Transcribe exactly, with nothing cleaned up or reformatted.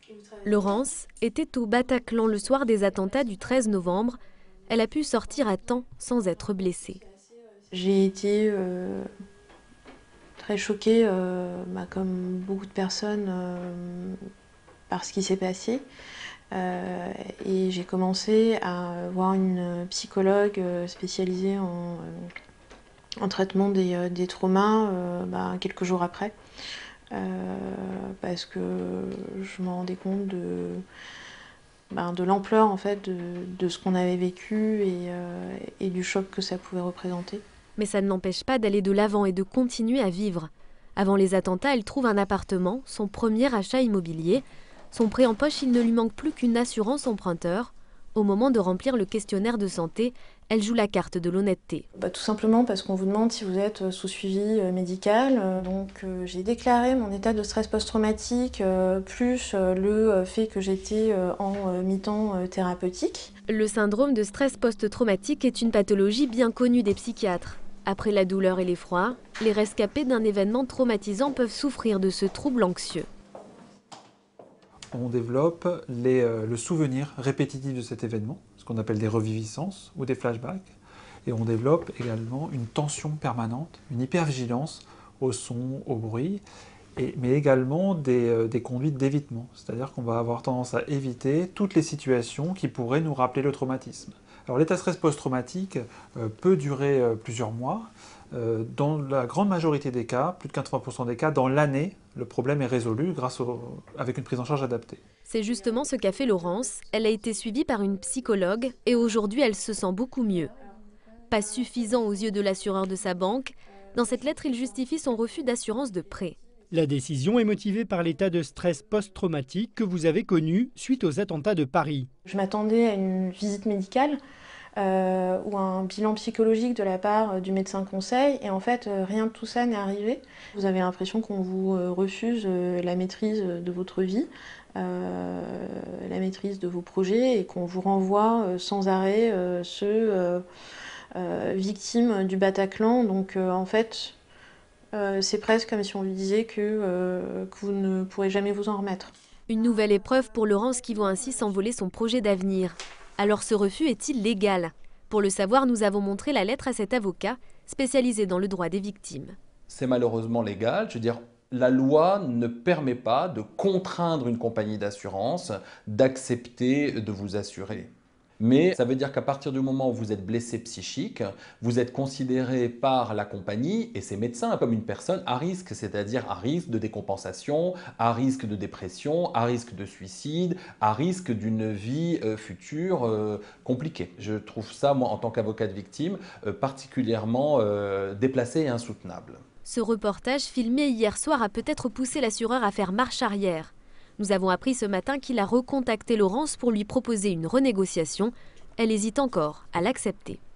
Laurence était au Bataclan le soir des attentats du treize novembre. Elle a pu sortir à temps sans être blessée. J'ai été euh, très choquée, euh, bah, comme beaucoup de personnes, euh, par ce qui s'est passé. Euh, et j'ai commencé à voir une psychologue spécialisée en, en traitement des, des traumas euh, bah, quelques jours après. Euh, parce que je me rendais compte de, ben, de l'ampleur en fait, de, de ce qu'on avait vécu et, euh, et du choc que ça pouvait représenter. Mais ça ne l'empêche pas d'aller de l'avant et de continuer à vivre. Avant les attentats, elle trouve un appartement, son premier achat immobilier. Son prêt en poche, il ne lui manque plus qu'une assurance emprunteur. Au moment de remplir le questionnaire de santé, elle joue la carte de l'honnêteté. Bah, tout simplement parce qu'on vous demande si vous êtes sous suivi médical. Donc euh, j'ai déclaré mon état de stress post-traumatique, euh, plus euh, le fait que j'étais euh, en euh, mi-temps euh, thérapeutique. Le syndrome de stress post-traumatique est une pathologie bien connue des psychiatres. Après la douleur et l'effroi, les rescapés d'un événement traumatisant peuvent souffrir de ce trouble anxieux. On développe les, euh, le souvenir répétitif de cet événement, ce qu'on appelle des reviviscences ou des flashbacks. Et on développe également une tension permanente, une hypervigilance au son, au bruit, et, mais également des, euh, des conduites d'évitement. C'est-à-dire qu'on va avoir tendance à éviter toutes les situations qui pourraient nous rappeler le traumatisme. Alors l'état stress post-traumatique euh, peut durer euh, plusieurs mois. Euh, dans la grande majorité des cas, plus de quatre-vingts pour cent des cas, dans l'année, le problème est résolu grâce au, avec une prise en charge adaptée. C'est justement ce qu'a fait Laurence. Elle a été suivie par une psychologue et aujourd'hui elle se sent beaucoup mieux. Pas suffisant aux yeux de l'assureur de sa banque, dans cette lettre il justifie son refus d'assurance de prêt. La décision est motivée par l'état de stress post-traumatique que vous avez connu suite aux attentats de Paris. Je m'attendais à une visite médicale euh, ou un bilan psychologique de la part du médecin conseil et en fait euh, rien de tout ça n'est arrivé. Vous avez l'impression qu'on vous euh, refuse euh, la maîtrise de votre vie, euh, la maîtrise de vos projets et qu'on vous renvoie euh, sans arrêt euh, ceux euh, euh, victimes du Bataclan. Donc euh, en fait euh, c'est presque comme si on lui disait que, euh, que vous ne pourrez jamais vous en remettre. Une nouvelle épreuve pour Laurence qui voit ainsi s'envoler son projet d'avenir. Alors ce refus est-il légal? Pour le savoir, nous avons montré la lettre à cet avocat spécialisé dans le droit des victimes. C'est malheureusement légal, je veux dire, la loi ne permet pas de contraindre une compagnie d'assurance d'accepter de vous assurer. Mais ça veut dire qu'à partir du moment où vous êtes blessé psychique, vous êtes considéré par la compagnie et ses médecins comme une personne à risque, c'est-à-dire à risque de décompensation, à risque de dépression, à risque de suicide, à risque d'une vie euh, future euh, compliquée. Je trouve ça, moi, en tant qu'avocat de victime, euh, particulièrement euh, déplacé et insoutenable. Ce reportage filmé hier soir a peut-être poussé l'assureur à faire marche arrière. Nous avons appris ce matin qu'il a recontacté Laurence pour lui proposer une renégociation. Elle hésite encore à l'accepter.